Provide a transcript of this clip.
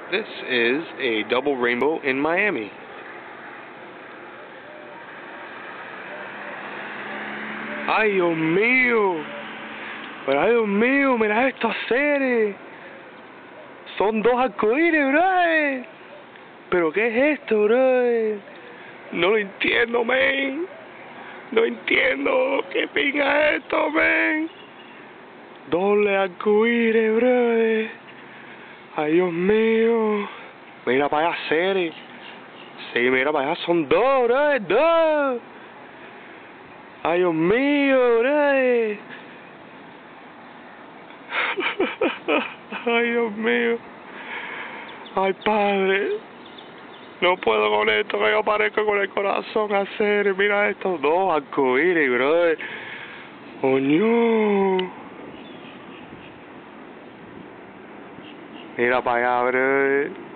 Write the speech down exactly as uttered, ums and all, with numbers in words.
This is a double rainbow in Miami. ¡Ay, Dios mío! Pero, ¡ay, Dios mío! ¡Mira estos seres! Son dos arcoíris, bro. ¿Pero qué es esto, bro? No lo entiendo, man. No entiendo. ¿Qué pinga es esto, man? Doble arcoíris, bro. ¡Ay, Dios mío! Mira para allá, seres. Sí, mira para allá, son dos, bro. Dos. ¡Ay, Dios mío, bro! ¡Ay, Dios mío! ¡Ay, padre! No puedo con esto, que yo aparezco con el corazón a hacer. Mira estos dos arcoíris, bro. ¡Coño! Mira para allá, bro.